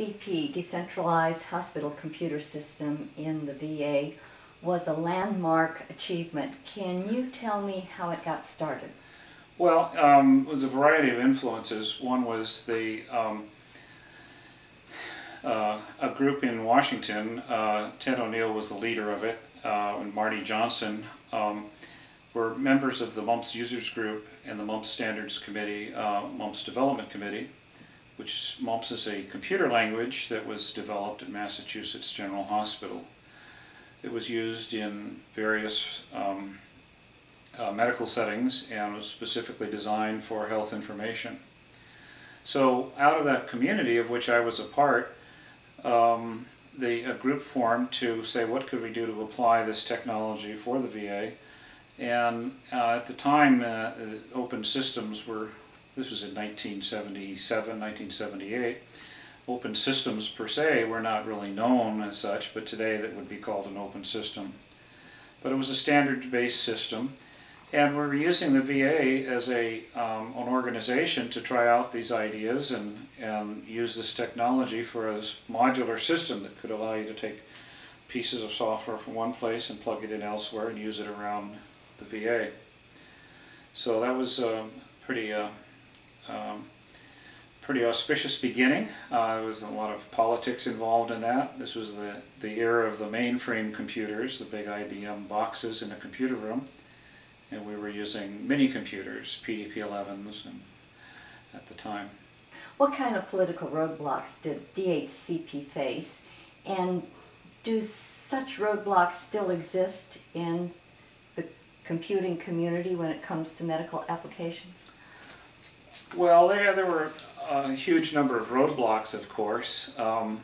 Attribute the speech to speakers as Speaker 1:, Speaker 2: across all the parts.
Speaker 1: DHCP, Decentralized Hospital Computer System in the VA, was a landmark achievement. Can you tell me how it got started?
Speaker 2: Well, it was a variety of influences. One was a group in Washington. Ted O'Neill was the leader of it, and Marty Johnson were members of the MUMPS Users Group and the MUMPS Standards Committee, MUMPS Development Committee, which MUMPS is a computer language that was developed at Massachusetts General Hospital. It was used in various medical settings and was specifically designed for health information. So out of that community, of which I was a part, a group formed to say, what could we do to apply this technology for the VA? And at the time, open systems were, this was in 1977, 1978, open systems per se were not really known as such, but today that would be called an open system. But it was a standard-based system, and we're using the VA as an organization to try out these ideas and use this technology for a modular system that could allow you to take pieces of software from one place and plug it in elsewhere and use it around the VA. So that was a pretty auspicious beginning. There was a lot of politics involved in that. This was the era of the mainframe computers, the big IBM boxes in a computer room, and we were using mini computers, PDP-11s, at the time.
Speaker 1: What kind of political roadblocks did DHCP face, and do such roadblocks still exist in the computing community when it comes to medical applications?
Speaker 2: Well, there were a huge number of roadblocks, of course.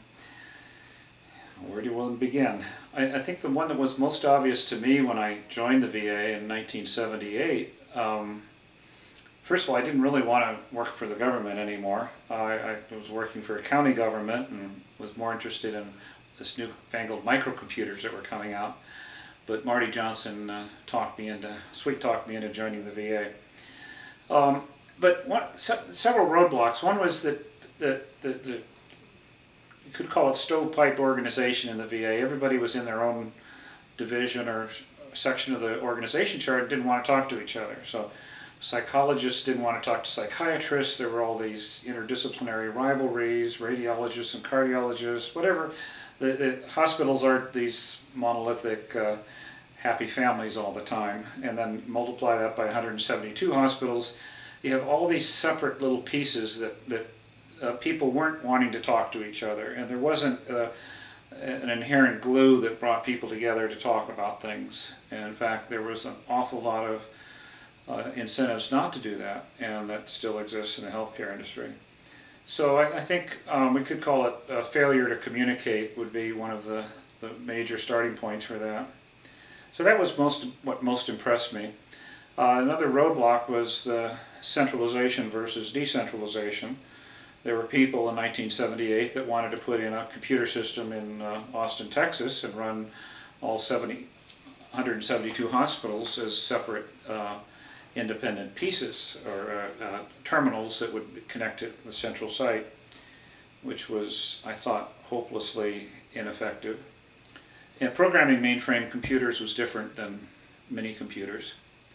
Speaker 2: Where do you want to begin? I think the one that was most obvious to me when I joined the VA in 1978, first of all, I didn't really want to work for the government anymore. I was working for a county government and was more interested in this newfangled microcomputers that were coming out. But Marty Johnson sweet-talked me into joining the VA. But several roadblocks. One was that you could call it stovepipe organization in the VA. Everybody was in their own division or section of the organization chart and didn't want to talk to each other. So psychologists didn't want to talk to psychiatrists. There were all these interdisciplinary rivalries, radiologists and cardiologists, whatever. The hospitals aren't these monolithic happy families all the time. And then multiply that by 172 hospitals. You have all these separate little pieces that people weren't wanting to talk to each other, and there wasn't an inherent glue that brought people together to talk about things. And in fact, there was an awful lot of incentives not to do that, and that still exists in the healthcare industry. So I think we could call it a failure to communicate would be one of the major starting points for that. So that was what most impressed me. Another roadblock was the centralization versus decentralization. There were people in 1978 that wanted to put in a computer system in Austin, Texas and run all 172 hospitals as separate independent pieces or terminals that would connect to the central site, which was, I thought, hopelessly ineffective. And programming mainframe computers was different than mini computers.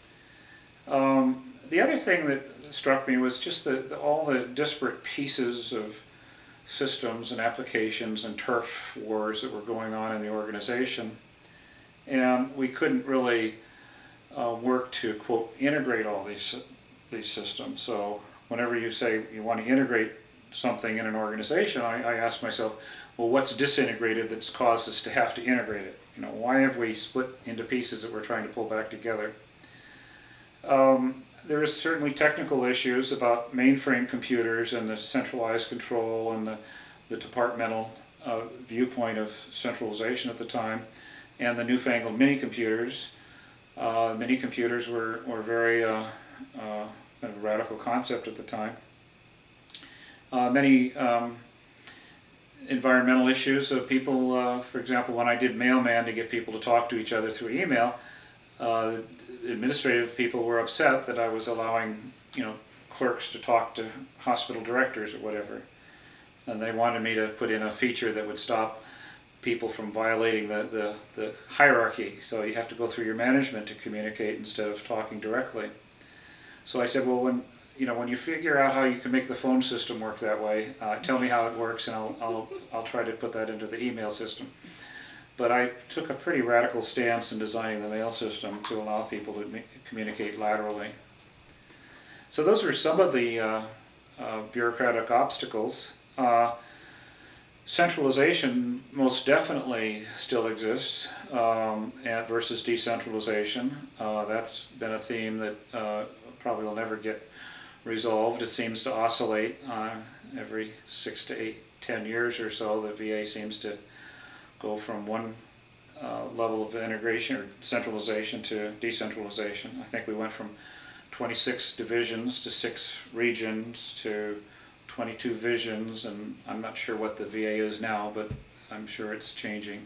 Speaker 2: The other thing that struck me was just all the disparate pieces of systems and applications and turf wars that were going on in the organization. And we couldn't really work to, quote, integrate all these systems. So whenever you say you want to integrate something in an organization, I ask myself, well, what's disintegrated that's caused us to have to integrate it? You know, why have we split into pieces that we're trying to pull back together? There is certainly technical issues about mainframe computers and the centralized control and the departmental viewpoint of centralization at the time, and the newfangled mini computers. Mini computers were very kind of a radical concept at the time. Many environmental issues of people, for example, when I did mailman to get people to talk to each other through email, administrative people were upset that I was allowing, clerks to talk to hospital directors or whatever. and they wanted me to put in a feature that would stop people from violating the hierarchy. So you have to go through your management to communicate instead of talking directly. So I said, well, when you figure out how you can make the phone system work that way, tell me how it works, and I'll try to put that into the email system. But I took a pretty radical stance in designing the mail system to allow people to communicate laterally. So those were some of the bureaucratic obstacles. Centralization most definitely still exists versus decentralization. That's been a theme that probably will never get resolved. It seems to oscillate every 6 to 8, 10 years or so. The VA seems to go from one level of integration or centralization to decentralization. I think we went from 26 divisions to 6 regions to 22 visions, and I'm not sure what the VA is now, but I'm sure it's changing.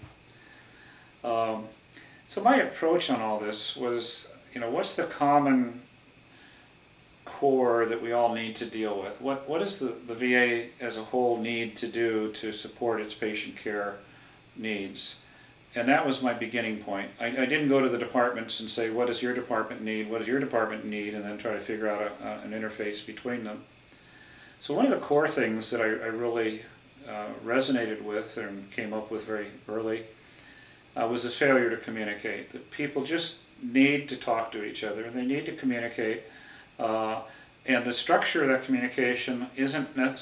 Speaker 2: So my approach on all this was, what's the common core that we all need to deal with? What does the VA as a whole need to do to support its patient care needs? And that was my beginning point. I didn't go to the departments and say, what does your department need, what does your department need, and then try to figure out an interface between them. So one of the core things that I really resonated with and came up with very early was this failure to communicate. That people just need to talk to each other, and they need to communicate. And the structure of that communication isn't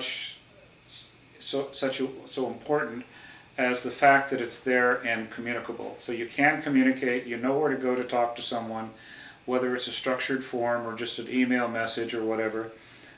Speaker 2: so important as the fact that it's there and communicable. So you can communicate, you know where to go to talk to someone, whether it's a structured form or just an email message or whatever.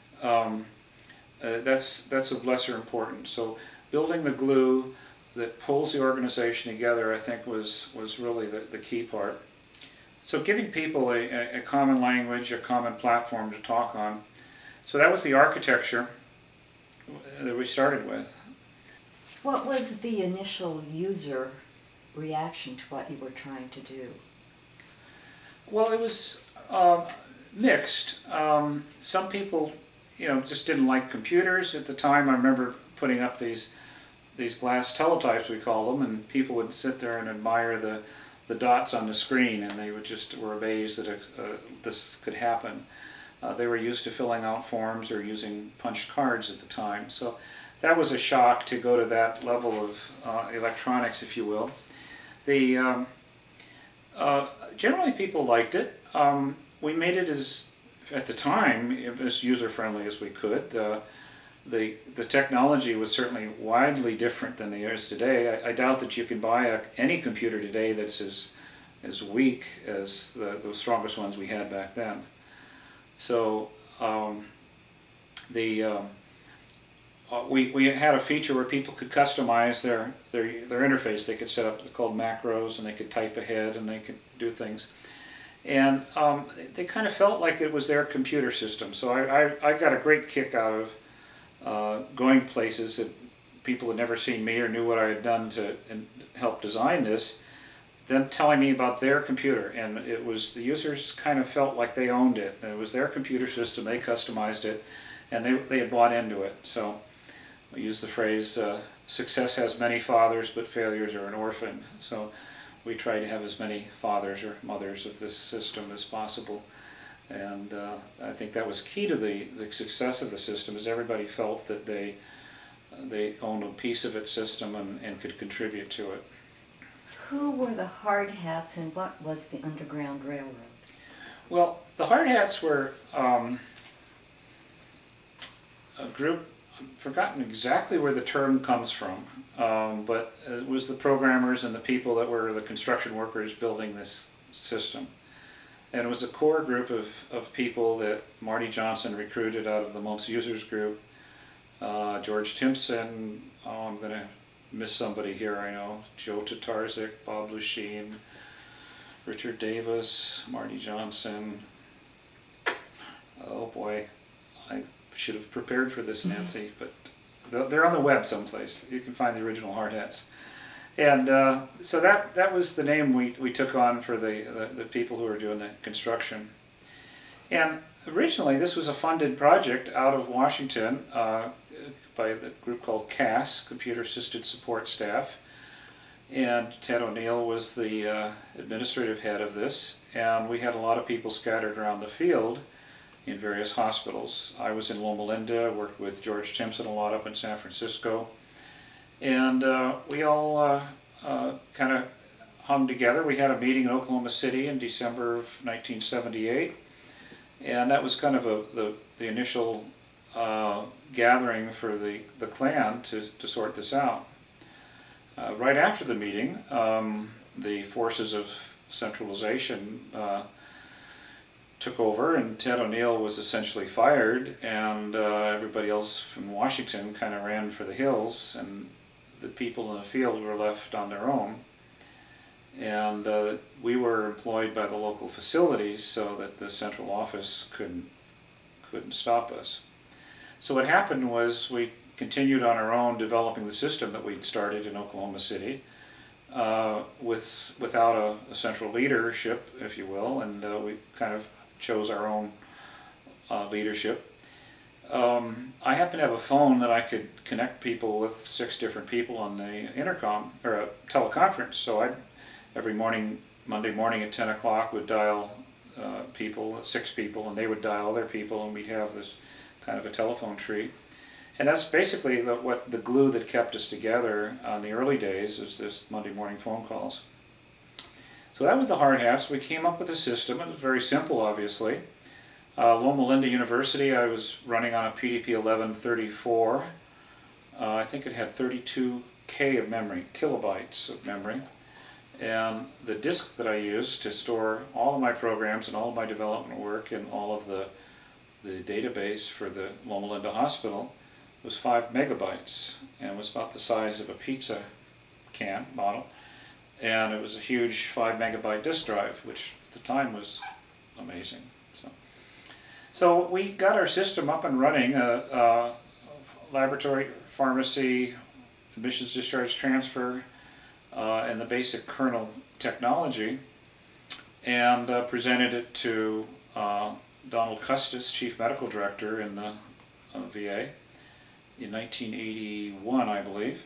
Speaker 2: That's of lesser importance. So building the glue that pulls the organization together, I think, was really the key part. So giving people a common language, a common platform to talk on. So that was the architecture that we started with.
Speaker 1: What was the initial user reaction to what you were trying to do?
Speaker 2: Well, it was mixed. Some people, just didn't like computers at the time. I remember putting up these glass teletypes, we call them, and people would sit there and admire the dots on the screen, and they were amazed that this could happen. They were used to filling out forms or using punched cards at the time. So that was a shock to go to that level of electronics, if you will. Generally people liked it. We made it at the time, as user-friendly as we could. The technology was certainly widely different than it is today. I doubt that you can buy any computer today that's as weak as the strongest ones we had back then. So we had a feature where people could customize their interface. They could set up called macros, and they could type ahead, and they could do things. And they kind of felt like it was their computer system. So I got a great kick out of going places that people had never seen me or knew what I had done to help design this, them telling me about their computer. And it was, the users kind of felt like they owned it. It was their computer system, they customized it, and they had bought into it. So we use the phrase, success has many fathers, but failures are an orphan. So we try to have as many fathers or mothers of this system as possible. And I think that was key to the success of the system, is everybody felt that they owned a piece of its system and could contribute to it.
Speaker 1: Who were the hard hats, and what was the Underground Railroad?
Speaker 2: Well, the hard hats were a group, I've forgotten exactly where the term comes from, but it was the programmers and the people that were the construction workers building this system. And it was a core group of people that Marty Johnson recruited out of the Mumps Users Group. George Timpson, I'm going to miss somebody here, I know. Joe Tatarzik, Bob Lusheen, Richard Davis, Marty Johnson. Oh boy, I should have prepared for this, Nancy, but they're on the web someplace. You can find the original hard hats. And so that was the name we took on for the people who were doing the construction. And originally this was a funded project out of Washington, by the group called CAS, Computer Assisted Support Staff. And Ted O'Neill was the administrative head of this, and we had a lot of people scattered around the field in various hospitals. I was in Loma Linda, worked with George Timpson a lot up in San Francisco, and we all kind of hung together. We had a meeting in Oklahoma City in December of 1978, and that was kind of the initial gathering for the clan to sort this out. Right after the meeting, the forces of centralization took over, and Ted O'Neill was essentially fired, and everybody else from Washington kind of ran for the hills, and the people in the field were left on their own. And we were employed by the local facilities so that the central office couldn't stop us. So what happened was we continued on our own developing the system that we'd started in Oklahoma City without a central leadership, if you will, and we kind of chose our own leadership. I happened to have a phone that I could connect people with 6 different people on the intercom, or a teleconference, so I every morning, Monday morning at 10 o'clock would dial 6 people, and they would dial their people, and we'd have this kind of a telephone tree. And that's basically what the glue that kept us together on the early days, is this Monday morning phone calls. So that was the hard hats. We came up with a system. It was very simple, obviously. Loma Linda University, I was running on a PDP 1134. I think it had 32K of memory, kilobytes of memory. And the disk that I used to store all of my programs and all of my development work and all of the database for the Loma Linda Hospital was 5 megabytes, and was about the size of a pizza can bottle. And it was a huge 5 megabyte disk drive, which at the time was amazing. So we got our system up and running, laboratory, pharmacy, admissions discharge transfer, and the basic kernel technology, and presented it to Donald Custis, Chief Medical Director in the VA, in 1981, I believe.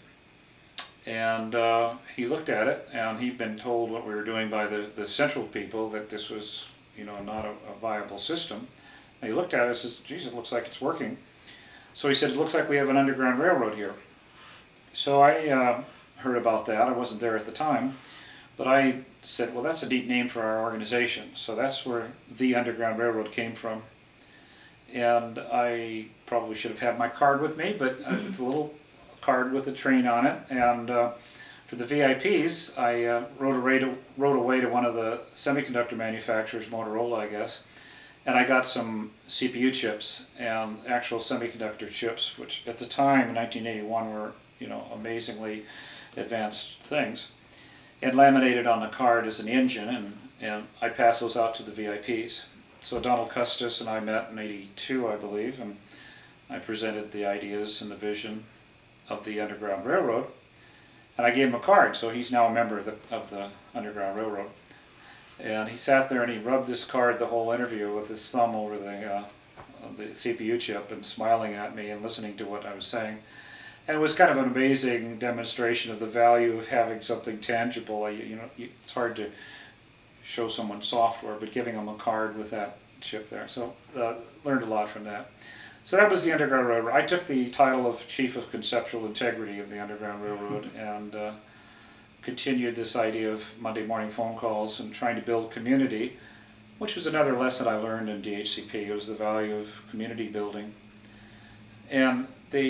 Speaker 2: And he looked at it, and he'd been told what we were doing by the central people, that this was, not a viable system. And he looked at it and says, geez, it looks like it's working. So he said, it looks like we have an underground railroad here. So I heard about that. I wasn't there at the time, but I said, well, that's a neat name for our organization. So that's where the Underground Railroad came from. And I probably should have had my card with me, but it's a little card with a train on it. And for the VIPs, I rode away to one of the semiconductor manufacturers, Motorola, I guess, and I got some CPU chips and actual semiconductor chips, which at the time in 1981 were, amazingly advanced things, and laminated on the card as an engine, and I passed those out to the VIPs. So Donald Custis and I met in '82, I believe, and I presented the ideas and the vision of the Underground Railroad, and I gave him a card, so he's now a member of the Underground Railroad. And he sat there and he rubbed this card the whole interview with his thumb over the CPU chip and smiling at me and listening to what I was saying. And it was kind of an amazing demonstration of the value of having something tangible. It's hard to show someone software, but giving them a card with that chip there. So learned a lot from that. So that was the Underground Railroad. I took the title of Chief of Conceptual Integrity of the Underground Railroad, and continued this idea of Monday morning phone calls and trying to build community, which was another lesson I learned in DHCP. It was the value of community building. And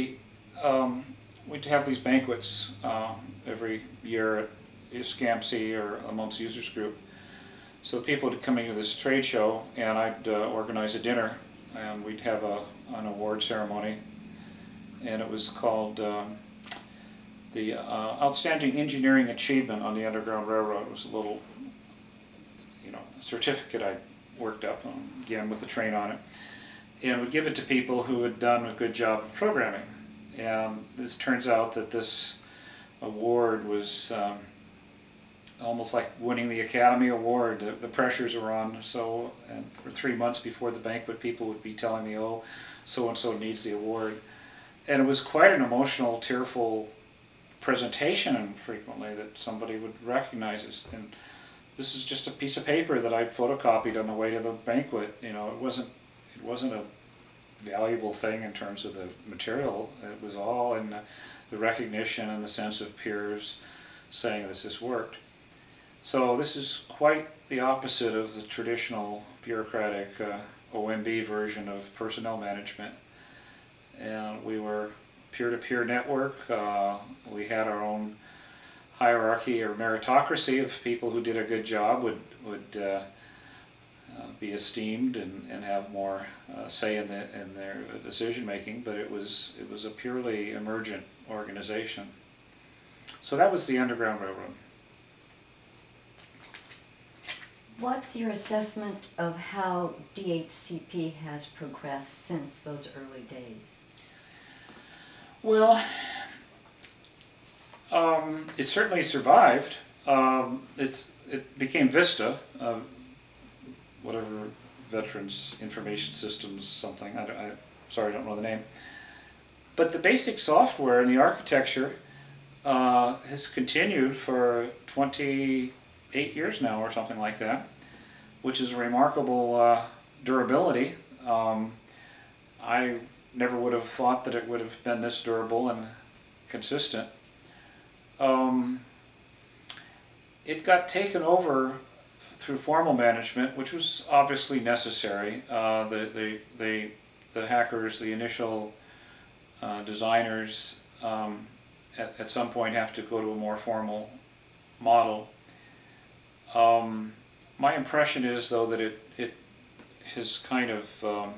Speaker 2: we'd have these banquets every year at SCAMC or amongst users group. So people would come into this trade show, and I'd organize a dinner, and we'd have an award ceremony, and it was called the Outstanding Engineering Achievement on the Underground Railroad. It was a little, certificate I worked up, again with the train on it, and would give it to people who had done a good job of programming. And this turns out that this award was almost like winning the Academy Award. The pressures were on, and for 3 months before the banquet, people would be telling me, oh, so-and-so needs the award. And it was quite an emotional, tearful presentation, and frequently that somebody would recognize this. And this is just a piece of paper that I photocopied on the way to the banquet. You know, it wasn't a valuable thing in terms of the material. It was all in the recognition and the sense of peers saying this worked. So this is quite the opposite of the traditional bureaucratic OMB version of personnel management. And we were peer-to-peer network. We had our own hierarchy or meritocracy of people who did a good job would be esteemed and have more say in their decision making. But it was a purely emergent organization. So that was the Underground Railroad.
Speaker 1: What's your assessment of how DHCP has progressed since those early days?
Speaker 2: Well, it certainly survived. It became VistA, whatever Veterans Information Systems something. Sorry, I don't know the name. But the basic software and the architecture has continued for 28 years now, or something like that, which is a remarkable durability. I never would have thought that it would have been this durable and consistent. It got taken over through formal management, which was obviously necessary. The hackers, the initial designers, at some point have to go to a more formal model. My impression is, though, that it has kind of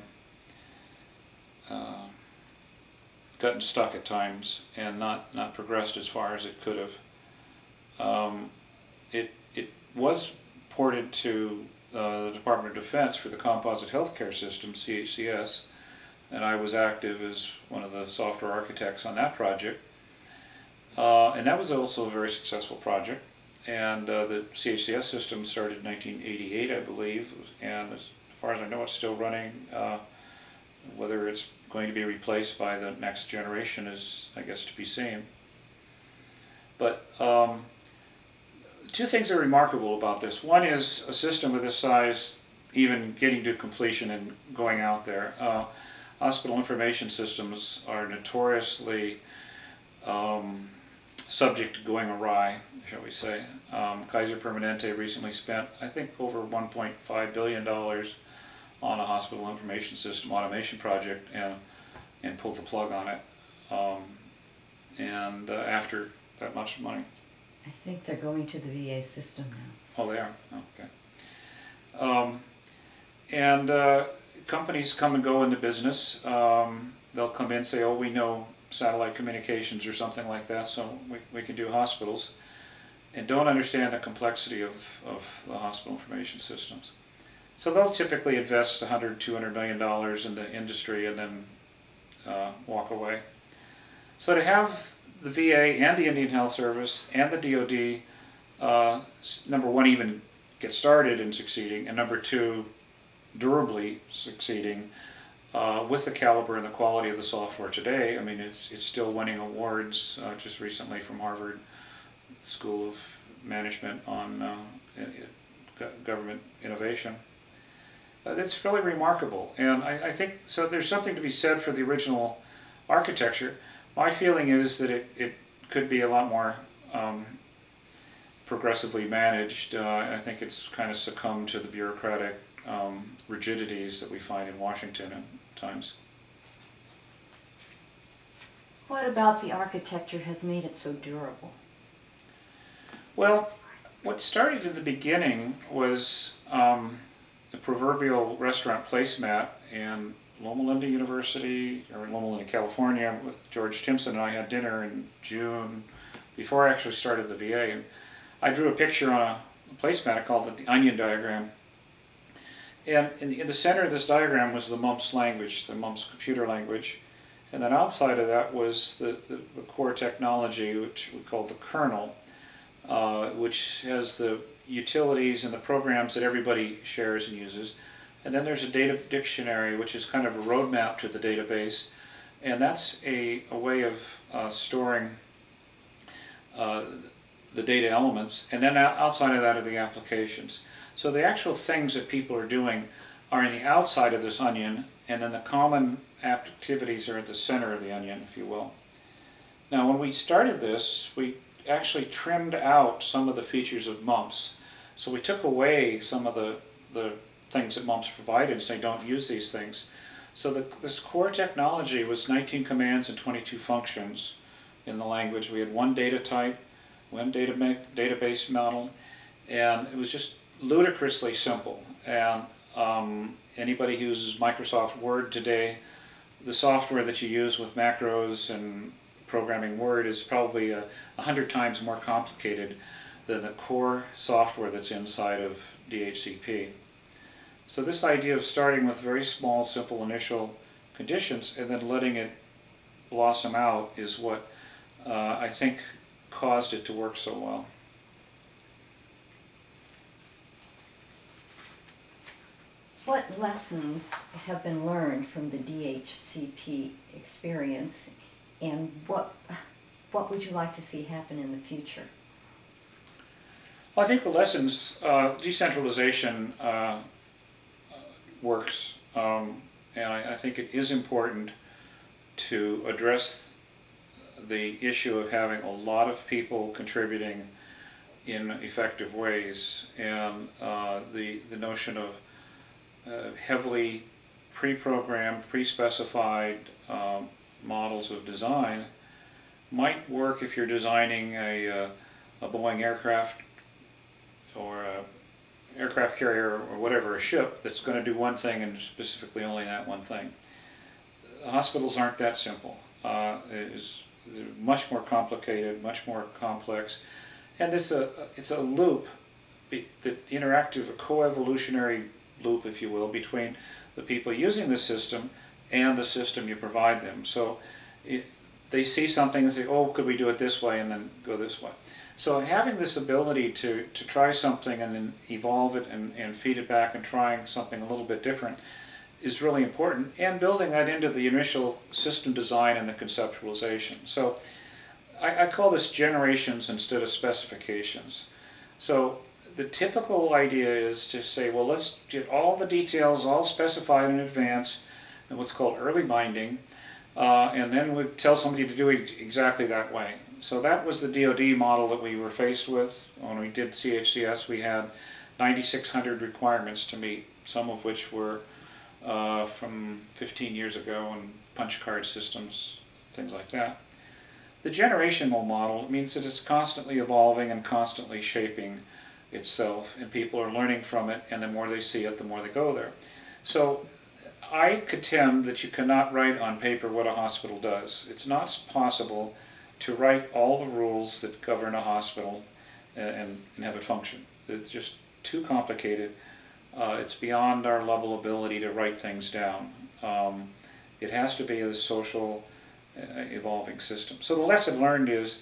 Speaker 2: gotten stuck at times and not progressed as far as it could have. It was ported to the Department of Defense for the Composite Healthcare System, CHCS, and I was active as one of the software architects on that project. And that was also a very successful project. And the CHCS system started in 1988, I believe, and as far as I know, it's still running. Whether it's going to be replaced by the next generation is, I guess, to be seen. But two things are remarkable about this. One is a system of this size even getting to completion and going out there. Hospital information systems are notoriously subject to going awry, shall we say. Kaiser Permanente recently spent, I think, over $1.5 billion on a hospital information system automation project and pulled the plug on it. After that much money.
Speaker 1: I think they're going to the VA system now.
Speaker 2: Oh, they are? Okay. Companies come and go in the business. They'll come in and say, oh, we know satellite communications or something like that, so we can do hospitals, and don't understand the complexity of the hospital information systems. So they'll typically invest $100, $200 million in the industry and then walk away. So to have the VA and the Indian Health Service and the DoD, number one, even get started and succeeding, and number two, durably succeeding with the caliber and the quality of the software today. I mean, it's still winning awards just recently from Harvard School of Management on government innovation. That's really remarkable, and I think so. There's something to be said for the original architecture. My feeling is that it could be a lot more progressively managed. I think it's kind of succumbed to the bureaucratic rigidities that we find in Washington at times.
Speaker 1: What about the architecture has made it so durable?
Speaker 2: Well, what started in the beginning was the proverbial restaurant placemat, and Loma Linda University, or Loma Linda, California, with George Timpson and I had dinner in June before I actually started the VA, and I drew a picture on a placemat called the onion diagram. And in the center of this diagram was the mumps language, the mumps computer language, and then outside of that was the core technology, which we call the kernel, which has the utilities and the programs that everybody shares and uses. And then there's a data dictionary, which is kind of a roadmap to the database, And that's a way of storing the data elements, and then outside of that are the applications. So the actual things that people are doing are in the outside of this onion, and then the common activities are at the center of the onion, if you will. Now when we started this, we actually trimmed out some of the features of MUMPS. So we took away some of the things that MUMPS provided and say don't use these things. So this core technology was 19 commands and 22 functions in the language. We had one data type, one database model, and it was just ludicrously simple. And anybody who uses Microsoft Word today, the software that you use with macros and programming Word is probably 100 times more complicated than the core software that's inside of DHCP. So this idea of starting with very small, simple initial conditions and then letting it blossom out is what I think caused it to work so well.
Speaker 1: What lessons have been learned from the DHCP experience, and what would you like to see happen in the future?
Speaker 2: Well, I think the lessons, decentralization works, and I think it is important to address the issue of having a lot of people contributing in effective ways, and the notion of heavily pre-programmed, pre-specified models of design might work if you're designing a Boeing aircraft or a aircraft carrier or whatever, a ship that's going to do one thing and specifically only that one thing. Hospitals aren't that simple. They're much more complicated, much more complex, and it's a loop, the interactive, a co-evolutionary loop, if you will, between the people using the system and the system you provide them. So they see something and say, oh, could we do it this way, and then go this way. So having this ability to try something and then evolve it and feed it back and trying something a little bit different is really important, and building that into the initial system design and the conceptualization. So I call this generations instead of specifications. So the typical idea is to say, well, let's get all the details all specified in advance in what's called early binding, and then we tell somebody to do it exactly that way. So that was the DoD model that we were faced with. When we did CHCS, we had 9,600 requirements to meet, some of which were from 15 years ago, and punch card systems, things like that. The generational model means that it's constantly evolving and constantly shaping itself, and people are learning from it, and the more they see it, the more they go there. So I contend that you cannot write on paper what a hospital does. It's not possible to write all the rules that govern a hospital and have it function. It's just too complicated. It's beyond our level ability to write things down. It has to be a social, evolving system. So the lesson learned is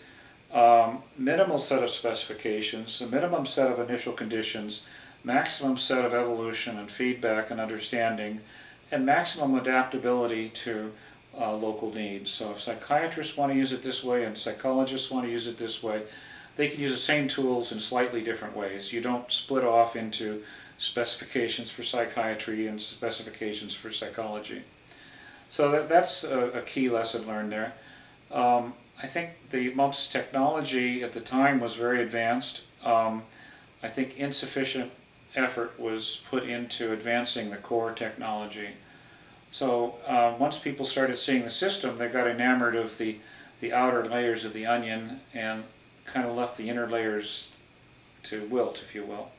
Speaker 2: minimal set of specifications, a minimum set of initial conditions, maximum set of evolution and feedback and understanding, and maximum adaptability to local needs. So if psychiatrists want to use it this way and psychologists want to use it this way, they can use the same tools in slightly different ways. You don't split off into specifications for psychiatry and specifications for psychology. So that's a key lesson learned there. I think the MUMPS technology at the time was very advanced. I think insufficient effort was put into advancing the core technology. So once people started seeing the system, they got enamored of the outer layers of the onion and kind of left the inner layers to wilt, if you will.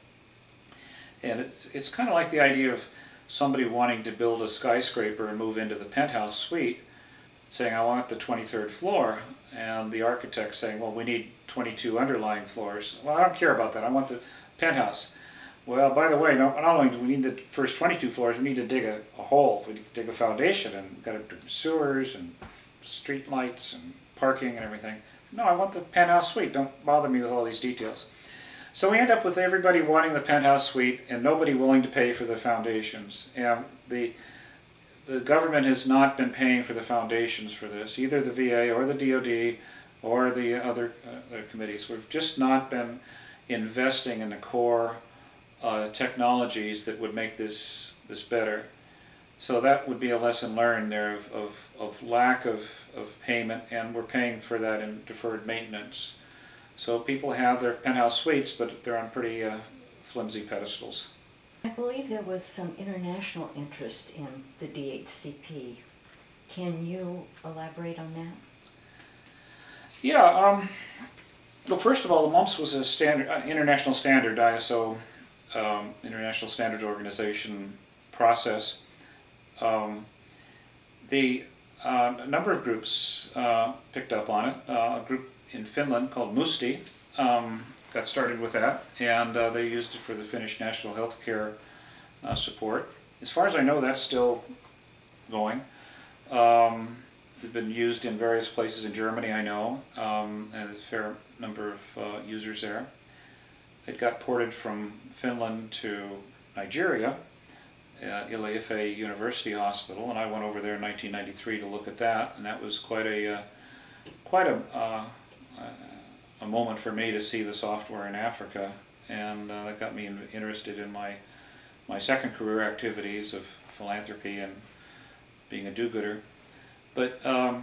Speaker 2: And it's kind of like the idea of somebody wanting to build a skyscraper and move into the penthouse suite, saying, I want the 23rd floor, and the architect saying, well, we need 22 underlying floors. Well, I don't care about that, I want the penthouse. Well, by the way, not only do we need the first 22 floors, we need to dig a hole, we need to dig a foundation, and we've got to do sewers and street lights and parking and everything. No, I want the penthouse suite, don't bother me with all these details. So we end up with everybody wanting the penthouse suite and nobody willing to pay for the foundations. And the the government has not been paying for the foundations for this, either the VA or the DoD or the other committees. We've just not been investing in the core technologies that would make this better. So that would be a lesson learned there of lack of payment, and we're paying for that in deferred maintenance. So people have their penthouse suites, but they're on pretty flimsy pedestals.
Speaker 1: I believe there was some international interest in the DHCP. Can you elaborate on that?
Speaker 2: Yeah, well, first of all, the MUMPS was a standard, international standard, ISO, International Standards Organization process. A number of groups picked up on it. A group in Finland called Musti got started with that, and they used it for the Finnish national health care support. As far as I know, that's still going. It's been used in various places in Germany, I know, and there's a fair number of users there. It got ported from Finland to Nigeria at Ile-Ife University Hospital, and I went over there in 1993 to look at that, and that was quite a moment for me to see the software in Africa, and that got me interested in my second career activities of philanthropy and being a do-gooder. But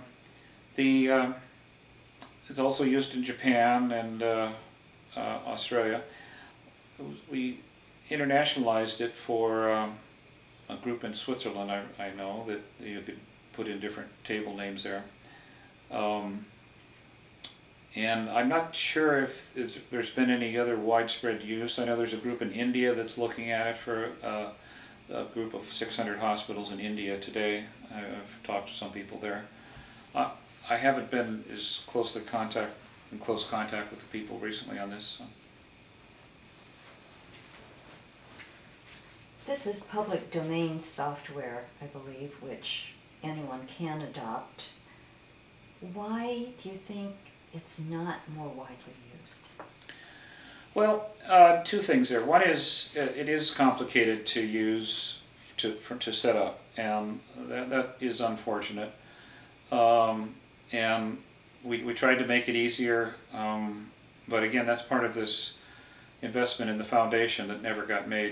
Speaker 2: it's also used in Japan and Australia. We internationalized it for a group in Switzerland, I know, that you could put in different table names there. And I'm not sure if there's been any other widespread use. I know there's a group in India that's looking at it for a group of 600 hospitals in India today. I've talked to some people there. I haven't been as in close contact with the people recently on this. So.
Speaker 1: This is public domain software, I believe, which anyone can adopt. Why do you think it's not more widely used?
Speaker 2: Well, two things there. One is it is complicated to use to set up, and that is unfortunate. And we tried to make it easier, but again, that's part of this investment in the foundation that never got made.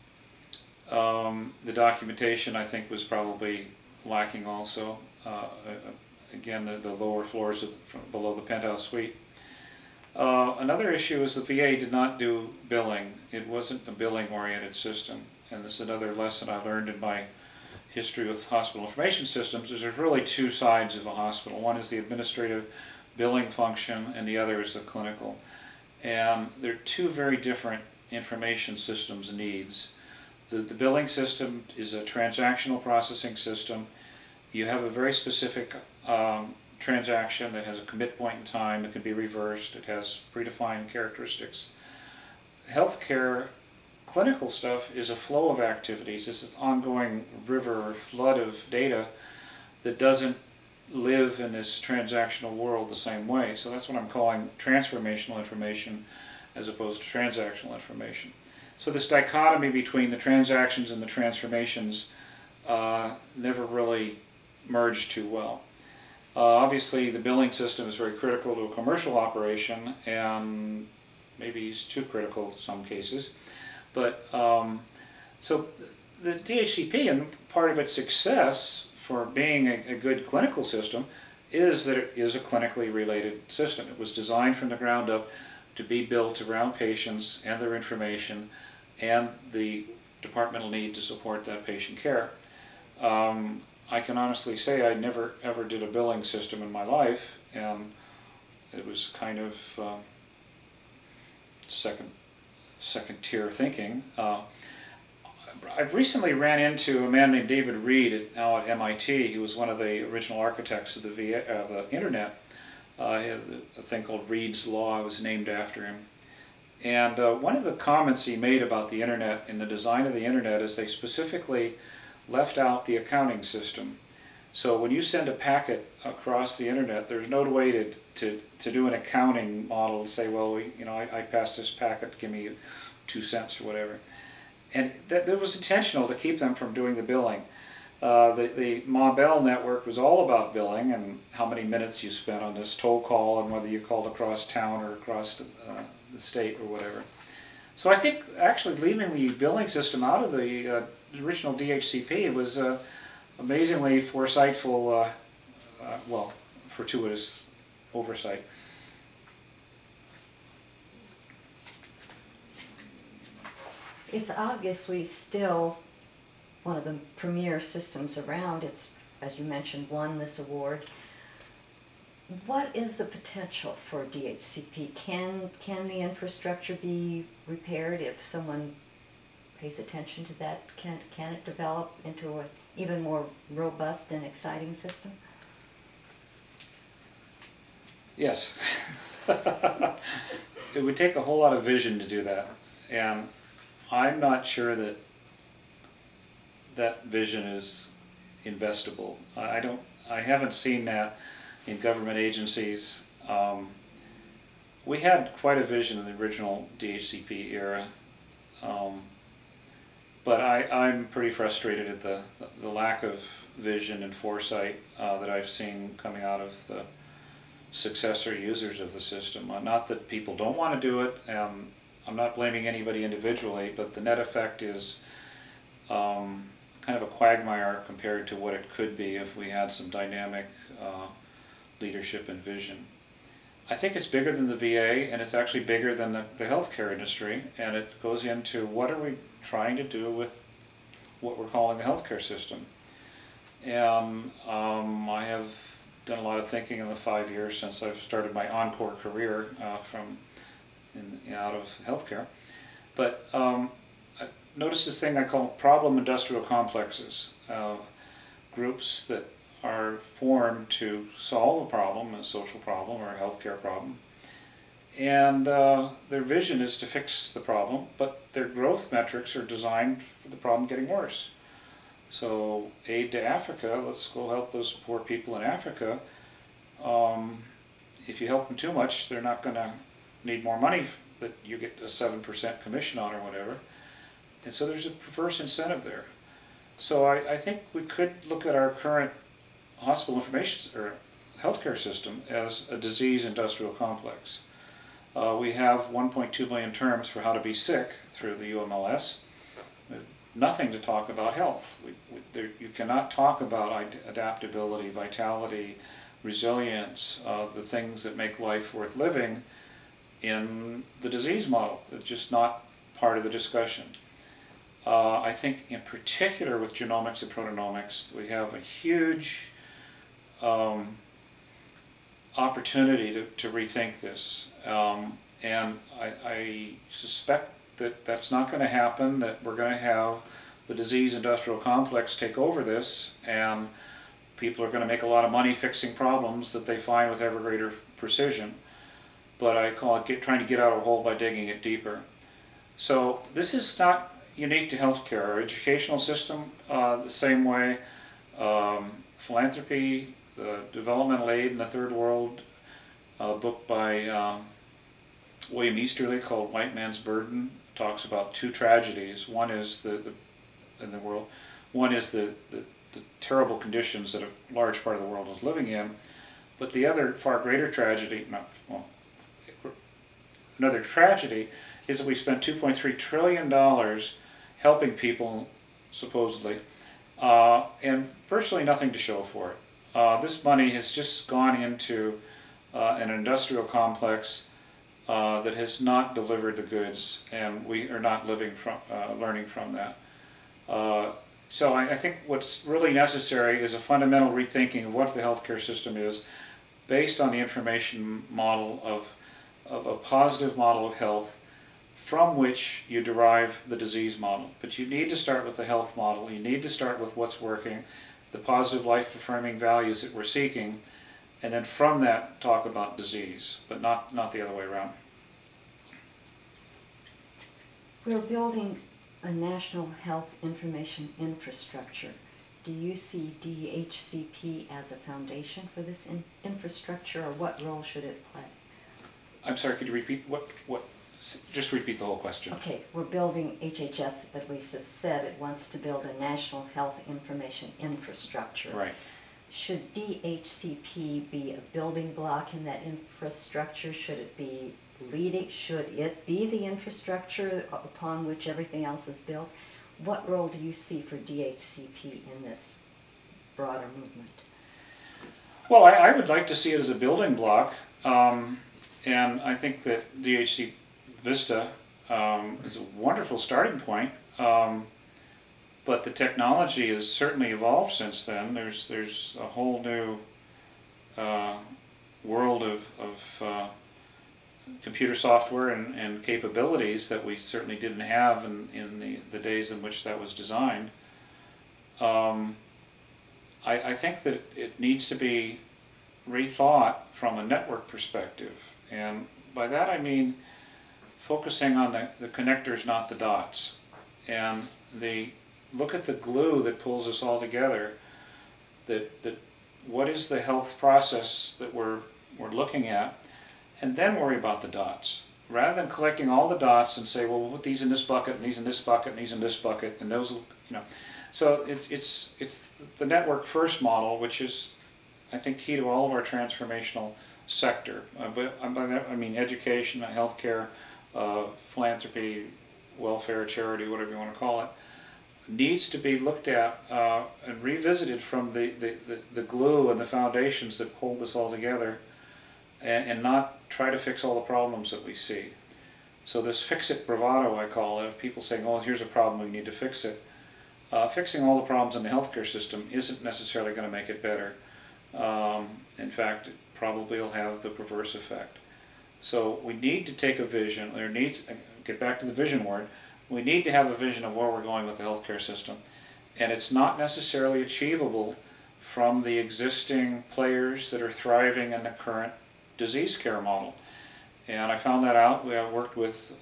Speaker 2: The documentation, I think, was probably lacking also. Again, the lower floors below the penthouse suite. Another issue is the VA did not do billing. It wasn't a billing-oriented system, and this is another lesson I learned in my history with hospital information systems. Is there's really two sides of a hospital. One is the administrative billing function, and the other is the clinical. And they're two very different information systems needs. The billing system is a transactional processing system. You have a very specific transaction that has a commit point in time. It can be reversed. It has predefined characteristics. Healthcare clinical stuff is a flow of activities. It's this ongoing river or flood of data that doesn't live in this transactional world the same way. So that's what I'm calling transformational information as opposed to transactional information. So this dichotomy between the transactions and the transformations never really merged too well. Obviously, the billing system is very critical to a commercial operation, and maybe it's too critical in some cases. But so the DHCP, and part of its success for being a good clinical system, is that it is a clinically related system. It was designed from the ground up to be built around patients and their information and the departmental need to support that patient care. I can honestly say I never ever did a billing system in my life, and it was kind of second tier thinking. I've recently ran into a man named David Reed now at MIT. He was one of the original architects of the internet. He had a thing called Reed's Law. It was named after him. And one of the comments he made about the internet and the design of the internet is they specifically left out the accounting system. So when you send a packet across the internet, there's no way to do an accounting model to say, well, I passed this packet, give me 2 cents or whatever. And that was intentional to keep them from doing the billing. The Ma Bell network was all about billing and how many minutes you spent on this toll call and whether you called across town or across the state or whatever. So I think actually leaving the billing system out of the original DHCP was amazingly foresightful, well, fortuitous oversight.
Speaker 1: It's obviously still one of the premier systems around. It's, as you mentioned, won this award. What is the potential for DHCP? Can the infrastructure be repaired if someone pays attention to that? Can it develop into an even more robust and exciting system?
Speaker 2: Yes. It would take a whole lot of vision to do that, and I'm not sure that that vision is investable. I haven't seen that in government agencies. We had quite a vision in the original DHCP era, but I'm pretty frustrated at the lack of vision and foresight that I've seen coming out of the successor users of the system. Not that people don't want to do it, I'm not blaming anybody individually, but the net effect is kind of a quagmire compared to what it could be if we had some dynamic leadership and vision. I think it's bigger than the VA, and it's actually bigger than the healthcare industry, and it goes into what are we trying to do with what we're calling the healthcare system. And I have done a lot of thinking in the 5 years since I've started my encore career out of healthcare. But I noticed this thing I call problem industrial complexes, groups that are formed to solve a problem, a social problem or a healthcare problem. And their vision is to fix the problem, but their growth metrics are designed for the problem getting worse. So aid to Africa, let's go help those poor people in Africa. If you help them too much, they're not going to need more money that you get a 7% commission on or whatever. And so there's a perverse incentive there. So I think we could look at our current hospital information or healthcare system as a disease industrial complex. We have 1.2 million terms for how to be sick through the UMLS. Nothing to talk about health. You cannot talk about adaptability, vitality, resilience, the things that make life worth living in the disease model. It's just not part of the discussion. I think in particular with genomics and proteomics, we have a huge opportunity to rethink this. And I suspect that that's not going to happen, that we're going to have the disease industrial complex take over this, and people are going to make a lot of money fixing problems that they find with ever greater precision. But I call it trying to get out of a hole by digging it deeper. So this is not unique to healthcare. Our educational system, the same way. Philanthropy, developmental aid in the third world, a book by William Easterly called White Man's Burden, talks about two tragedies. One is in the world. One is the terrible conditions that a large part of the world is living in, but the other far greater tragedy, another tragedy, is that we spent $2.3 trillion helping people, supposedly, and virtually nothing to show for it. This money has just gone into an industrial complex that has not delivered the goods, and we are not learning from that. So I think what's really necessary is a fundamental rethinking of what the healthcare system is, based on the information model of a positive model of health, from which you derive the disease model. But you need to start with the health model. You need to start with what's working, the positive life-affirming values that we're seeking, and then from that talk about disease, but not the other way around.
Speaker 1: We're building a national health information infrastructure. Do you see DHCP as a foundation for this infrastructure, or what role should it play?
Speaker 2: I'm sorry, could you repeat what? Just repeat the whole question.
Speaker 1: Okay, we're building, HHS at least has said it wants to build a national health information infrastructure.
Speaker 2: Right.
Speaker 1: Should DHCP be a building block in that infrastructure? Should it be leading? Should it be the infrastructure upon which everything else is built? What role do you see for DHCP in this broader movement?
Speaker 2: Well, I would like to see it as a building block, and I think that DHC VistA is a wonderful starting point, but the technology has certainly evolved since then. There's a whole new world of computer software and capabilities that we certainly didn't have in the days in which that was designed. I think that it needs to be rethought from a network perspective, and by that I mean focusing on the connectors, not the dots, and look at the glue that pulls us all together. That what is the health process that we're looking at, and then worry about the dots, rather than collecting all the dots and say, well, we'll put these in this bucket, and these in this bucket, and these in this bucket, and those, So it's the network first model, which is, I think, key to all of our transformational sector. But by that I mean education, healthcare, philanthropy, welfare, charity, whatever you want to call it, needs to be looked at and revisited from the glue and the foundations that hold this all together, and not try to fix all the problems that we see. So this fix-it bravado, I call it, of people saying, oh, here's a problem, we need to fix it. Fixing all the problems in the healthcare system isn't necessarily going to make it better. In fact, it probably will have the reverse effect. So we need to take a vision, get back to the vision word, we need to have a vision of where we're going with the healthcare system. And it's not necessarily achievable from the existing players that are thriving in the current disease care model. And I found that out. I worked with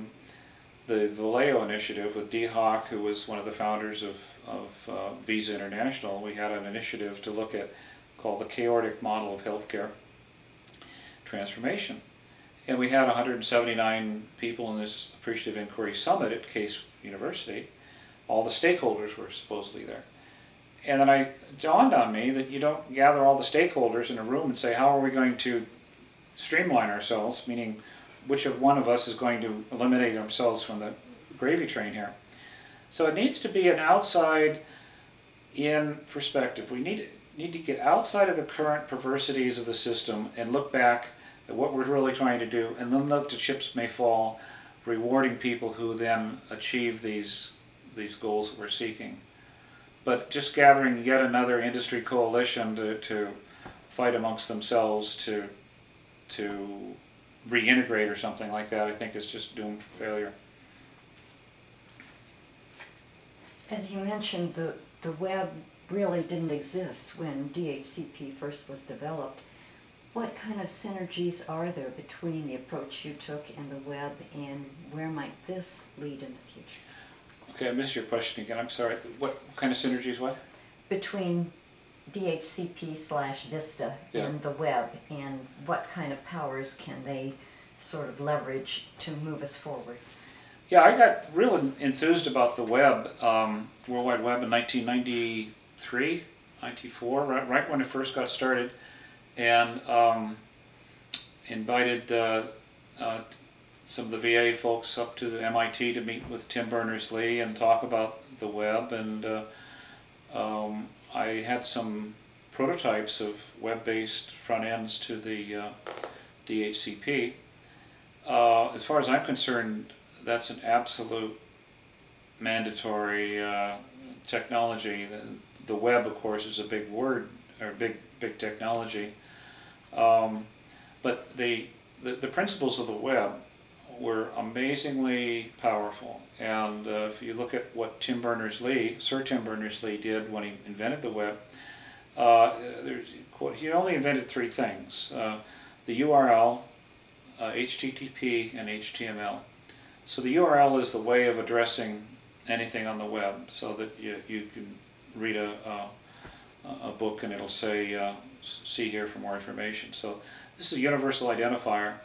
Speaker 2: the Vallejo initiative with Dee Hock, who was one of the founders of Visa International. We had an initiative to look at, called the chaotic model of healthcare transformation. And we had 179 people in this Appreciative Inquiry Summit at Case University. All the stakeholders were supposedly there. And then it dawned on me that you don't gather all the stakeholders in a room and say, how are we going to streamline ourselves, meaning which of one of us is going to eliminate ourselves from the gravy train here. So it needs to be an outside-in perspective. We need to get outside of the current perversities of the system and look back at what we're really trying to do, and then let the chips may fall, rewarding people who then achieve these goals that we're seeking. But just gathering yet another industry coalition to fight amongst themselves to reintegrate or something like that, I think is just doomed for failure.
Speaker 1: As you mentioned, the web really didn't exist when DHCP first was developed. What kind of synergies are there between the approach you took and the web, and where might this lead in the future?
Speaker 2: Okay, I missed your question again, I'm sorry. What kind of synergies, what?
Speaker 1: Between DHCP/VistA and the web, and what kind of powers can they sort of leverage to move us forward?
Speaker 2: Yeah, I got real enthused about the web, World Wide Web, in 1993, 94, right when it first got started, and invited some of the VA folks up to the MIT to meet with Tim Berners-Lee and talk about the web, and I had some prototypes of web-based front ends to the DHCP. As far as I'm concerned, that's an absolute mandatory technology. The web, of course, is a big word, or big technology. But the principles of the web were amazingly powerful. And if you look at what Sir Tim Berners-Lee did when he invented the web, he only invented three things: the URL, HTTP, and HTML. So the URL is the way of addressing anything on the web, so that you can read a book and it'll say, see here for more information. So this is a universal identifier.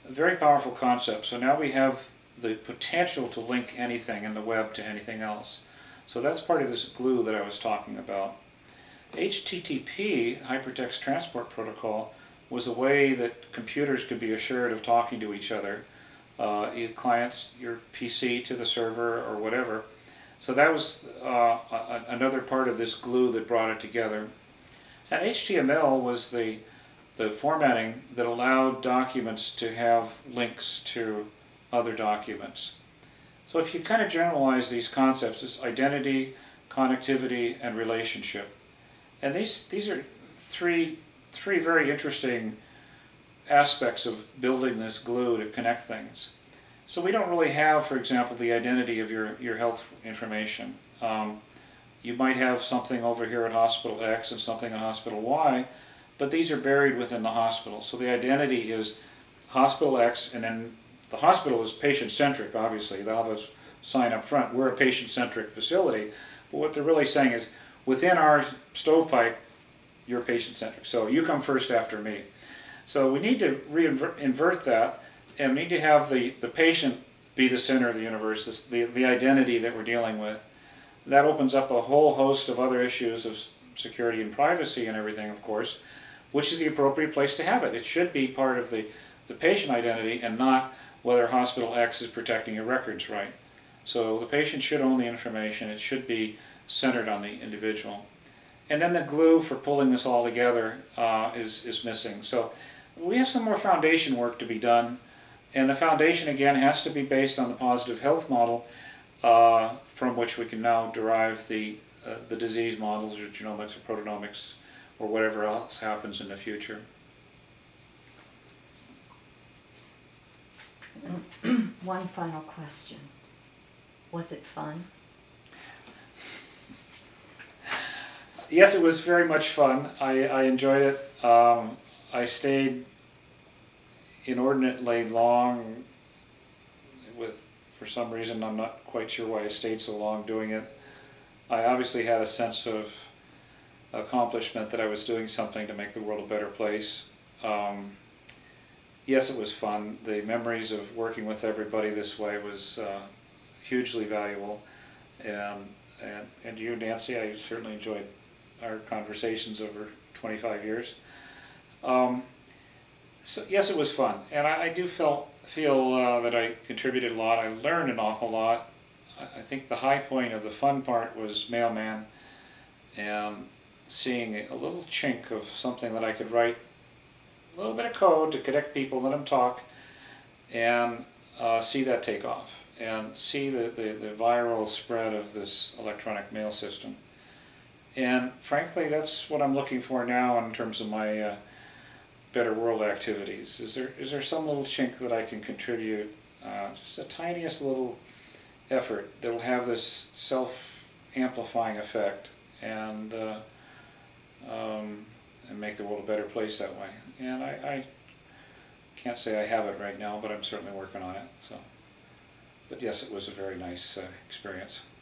Speaker 2: A very powerful concept. So now we have the potential to link anything in the web to anything else. So that's part of this glue that I was talking about. HTTP, Hypertext Transport Protocol, was a way that computers could be assured of talking to each other. Clients, your PC to the server or whatever. So that was another part of this glue that brought it together. And HTML was the formatting that allowed documents to have links to other documents. So if you kind of generalize these concepts, it's identity, connectivity, and relationship. And these are three very interesting aspects of building this glue to connect things. So we don't really have, for example, the identity of your health information. You might have something over here at Hospital X and something at Hospital Y, but these are buried within the hospital. So the identity is Hospital X, and then the hospital is patient-centric, obviously. They'll have a sign up front, we're a patient-centric facility. But what they're really saying is, within our stovepipe, you're patient-centric. So you come first after me. So we need to invert that, and we need to have the patient be the center of the universe, the identity that we're dealing with. That opens up a whole host of other issues of security and privacy and everything, of course, which is the appropriate place to have it. It should be part of the patient identity and not whether Hospital X is protecting your records right. So the patient should own the information. It should be centered on the individual. And then the glue for pulling this all together is missing. So we have some more foundation work to be done. And the foundation, again, has to be based on the positive health model from which we can now derive the disease models or genomics or proteomics or whatever else happens in the future.
Speaker 1: One final question. Was it fun?
Speaker 2: Yes, it was very much fun. I enjoyed it. I stayed inordinately long for some reason, I'm not quite sure why I stayed so long doing it. I obviously had a sense of accomplishment that I was doing something to make the world a better place. Yes, it was fun. The memories of working with everybody this way was hugely valuable. And you, Nancy, I certainly enjoyed our conversations over 25 years. So yes, it was fun, and I do feel that I contributed a lot. I learned an awful lot. I think the high point of the fun part was Mailman, and seeing a little chink of something that I could write, a little bit of code to connect people, let them talk, and see that take off, and see the viral spread of this electronic mail system. And frankly, that's what I'm looking for now in terms of my better world activities. Is there some little chink that I can contribute, just the tiniest little effort that'll have this self-amplifying effect and make the world a better place that way. And I can't say I have it right now, but I'm certainly working on it. So, but yes, it was a very nice experience.